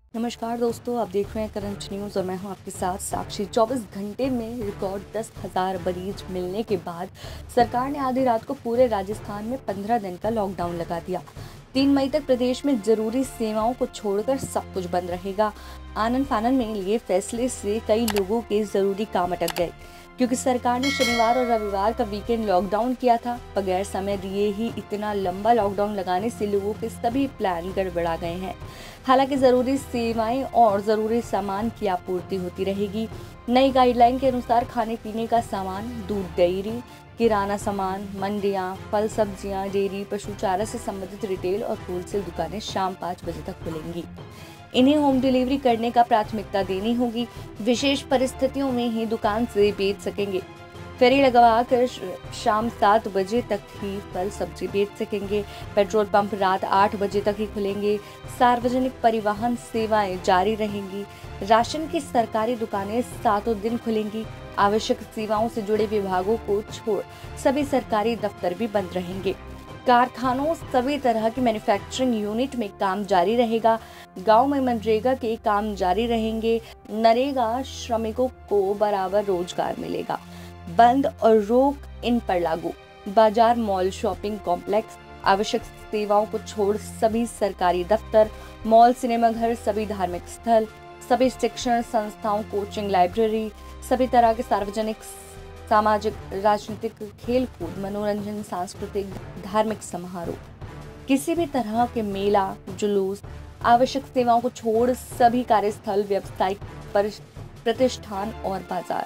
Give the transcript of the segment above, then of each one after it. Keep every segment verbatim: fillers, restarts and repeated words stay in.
नमस्कार दोस्तों, आप देख रहे हैं करंट न्यूज़ और मैं हूं आपके साथ साक्षी। चौबीस घंटे में रिकॉर्ड दस हज़ार मरीज मिलने के बाद सरकार ने आधी रात को पूरे राजस्थान में पंद्रह दिन का लॉकडाउन लगा दिया। तीन मई तक प्रदेश में जरूरी सेवाओं को छोड़कर सब कुछ बंद रहेगा। आनन फानन में लिए फैसले से कई लोगों के जरूरी काम अटक गए, क्योंकि सरकार ने शनिवार और रविवार का वीकेंड लॉकडाउन किया था। बगैर समय दिए ही इतना लंबा लॉकडाउन लगाने से लोगों के सभी प्लान गड़बड़ा गए हैं। हालांकि जरूरी सेवाएं और जरूरी सामान की आपूर्ति होती रहेगी। नई गाइडलाइन के अनुसार खाने पीने का सामान, दूध, डेयरी, किराना सामान, मंडियां, फल सब्जियां, डेयरी, पशु चारा से संबंधित रिटेल और होलसेल दुकानें शाम पाँच बजे तक खुलेंगी। इन्हें होम डिलीवरी करने का प्राथमिकता देनी होगी। विशेष परिस्थितियों में ही दुकान से बेच सकेंगे। फेरी लगवाकर शाम सात बजे तक ही फल सब्जी बेच सकेंगे। पेट्रोल पंप रात आठ बजे तक ही खुलेंगे। सार्वजनिक परिवहन सेवाएं जारी रहेंगी। राशन की सरकारी दुकानें सातों दिन खुलेंगी। आवश्यक सेवाओं से जुड़े विभागों को छोड़ सभी सरकारी दफ्तर भी बंद रहेंगे। कारखानों, सभी तरह की मैन्युफैक्चरिंग यूनिट में काम जारी रहेगा। गांव में मनरेगा के काम जारी रहेंगे। नरेगा श्रमिकों को बराबर रोजगार मिलेगा। बंद और रोक इन पर लागू। बाजार, मॉल, शॉपिंग कॉम्प्लेक्स, आवश्यक सेवाओं को छोड़ सभी सरकारी दफ्तर, मॉल, सिनेमाघर, सभी धार्मिक स्थल, सभी शिक्षण संस्थाओं, कोचिंग, लाइब्रेरी, सभी तरह के सार्वजनिक, सामाजिक, राजनीतिक, खेल कूद, मनोरंजन, सांस्कृतिक, धार्मिक समारोह, किसी भी तरह के मेला, जुलूस, आवश्यक सेवाओं को छोड़ सभी कार्यस्थल, व्यावसायिक प्रतिष्ठान और बाजार,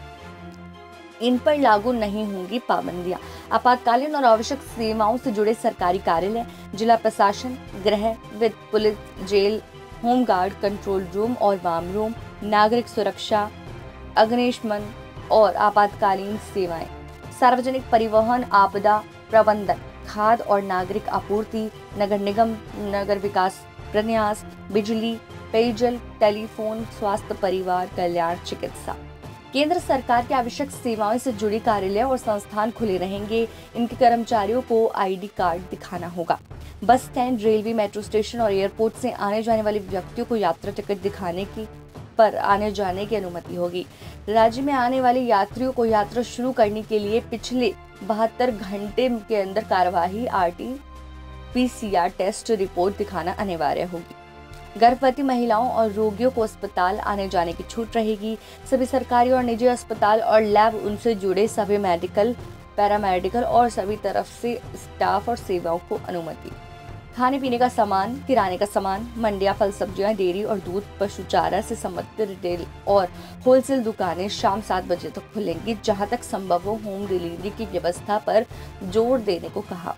इन पर लागू नहीं होंगी पाबंदियां। आपातकालीन और आवश्यक सेवाओं से जुड़े सरकारी कार्यालय, जिला प्रशासन, गृह, वित्त, police, jail, home guard, control room और वाम रूम, नागरिक सुरक्षा, अग्निशमन और आपातकालीन सेवाएं, सार्वजनिक परिवहन, आपदा प्रबंधन, खाद्य और नागरिक आपूर्ति, नगर निगम, नगर विकास प्रन्यास, बिजली, पेयजल, टेलीफोन, स्वास्थ्य, परिवार कल्याण, चिकित्सा। केंद्र सरकार की आवश्यक सेवाओं से जुड़ी कार्यालय और संस्थान खुले रहेंगे। इनके कर्मचारियों को आईडी कार्ड दिखाना होगा। Bus stand, railway, metro station और एयरपोर्ट से आने जाने वाले व्यक्तियों को यात्रा टिकट दिखाने की पर आने जाने की अनुमति होगी। राज्य में आने वाले यात्रियों को यात्रा शुरू करने के लिए पिछले बहत्तर घंटे के अंदर कार्यवाही R T P C R test report दिखाना अनिवार्य होगी। गर्भवती महिलाओं और रोगियों को अस्पताल आने जाने की छूट रहेगी। सभी सरकारी और निजी अस्पताल और लैब, उनसे जुड़े सभी मेडिकल, पैरामेडिकल और सभी तरफ से स्टाफ और सेवाओं को अनुमति। खाने पीने का सामान, किराने का सामान, मंडियां, फल सब्जियां, डेयरी और दूध, पशु चारा से संबंधित रिटेल और होलसेल दुकानें शाम सात बजे तक खुलेंगी। जहां तक संभव हो होम डिलीवरी की व्यवस्था पर जोर देने को कहा।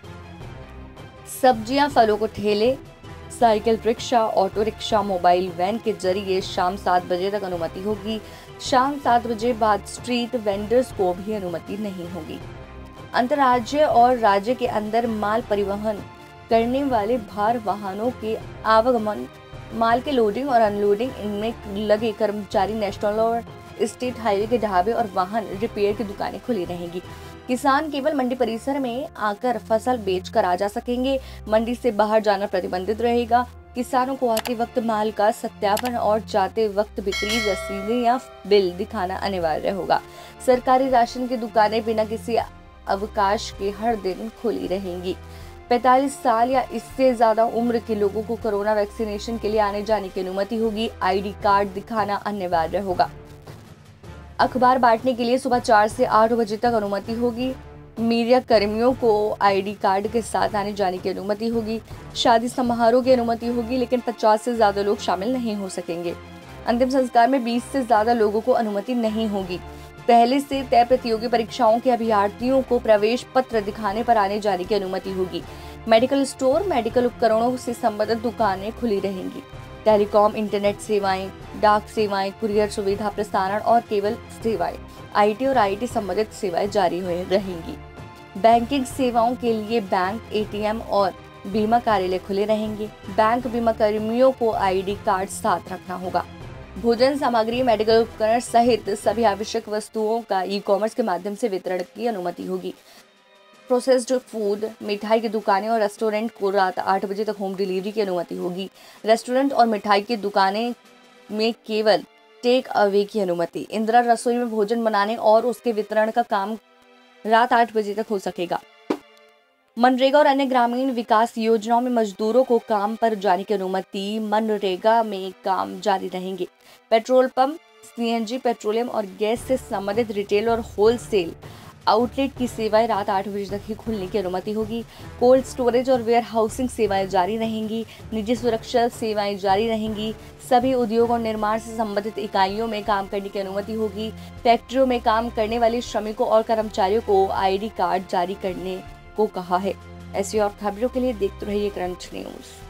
सब्जियां, फलों को ठेले, cycle rickshaw, auto rickshaw, mobile van के जरिए शाम सात बजे तक अनुमति होगी। शाम सात बजे बाद स्ट्रीट वेंडर्स को भी अनुमति नहीं होगी। अंतर्राज्य और राज्य के अंदर माल परिवहन करने वाले भार वाहनों के आवागमन, माल के लोडिंग और अनलोडिंग, इनमें लगे कर्मचारी, नेशनल और स्टेट हाईवे के ढाबे और वाहन रिपेयर की दुकानें खुली रहेंगी। किसान केवल मंडी परिसर में आकर फसल बेच कर आ जा सकेंगे। मंडी से बाहर जाना प्रतिबंधित रहेगा। किसानों को आते वक्त माल का सत्यापन और जाते वक्त बिक्री रसीदें या बिल दिखाना अनिवार्य होगा। सरकारी राशन की दुकानें बिना किसी अवकाश के हर दिन खुली रहेंगी। पैंतालीस साल या इससे ज्यादा उम्र के लोगों को कोरोना वैक्सीनेशन के लिए आने जाने की अनुमति होगी। आईडी कार्ड दिखाना अनिवार्य होगा। अखबार बांटने के लिए सुबह चार से आठ बजे तक अनुमति होगी। मीडिया कर्मियों को आईडी कार्ड के साथ आने जाने की अनुमति होगी। शादी समारोह की अनुमति होगी, लेकिन पचास से ज्यादा लोग शामिल नहीं हो सकेंगे। अंतिम संस्कार में बीस से ज्यादा लोगों को अनुमति नहीं होगी। पहले से तय प्रतियोगी परीक्षाओं के अभ्यर्थियों को प्रवेश पत्र दिखाने पर आने जाने की अनुमति होगी। मेडिकल स्टोर, मेडिकल उपकरणों से संबंधित दुकानें खुली रहेंगी। टेलीकॉम, इंटरनेट सेवाएं, डाक सेवाएं, कुरियर सुविधा, प्रसारण और केबल सेवाएं, आईटी और आईटी संबंधित सेवाएं जारी हुए रहेंगी। बैंकिंग सेवाओं के लिए बैंक, एटीएम और बीमा कार्यालय खुले रहेंगे। बैंक बीमा कर्मियों को आईडी कार्ड साथ रखना होगा। भोजन सामग्री, मेडिकल उपकरण सहित सभी आवश्यक वस्तुओं का ई कॉमर्स के माध्यम से वितरण की अनुमति होगी। प्रोसेस्ड फूड, मिठाई की दुकानें और रेस्टोरेंट को रात आठ बजे तक होम डिलीवरी की अनुमति होगी। रेस्टोरेंट और मिठाई की दुकानें में केवल टेक अवे की अनुमति। इंदिरा रसोई में भोजन बनाने और उसके वितरण का काम रात आठ बजे तक हो सकेगा। मनरेगा और अन्य ग्रामीण विकास योजनाओं में मजदूरों को काम पर जाने की अनुमति। मनरेगा में काम जारी रहेंगे। पेट्रोल पंप, सीएनजी, पेट्रोलियम और गैस से संबंधित रिटेल और होलसेल आउटलेट की सेवाएं रात आठ बजे तक ही खुलने की अनुमति होगी। कोल्ड स्टोरेज और वेयर हाउसिंग सेवाएं जारी रहेंगी। निजी सुरक्षा सेवाएं जारी रहेंगी। सभी उद्योग और निर्माण से संबंधित इकाइयों में काम करने की अनुमति होगी। फैक्ट्रियों में काम करने वाले श्रमिकों और कर्मचारियों को आईडी कार्ड जारी करने को कहा है। ऐसी और खबरों के लिए देखते रहिए क्रंच न्यूज।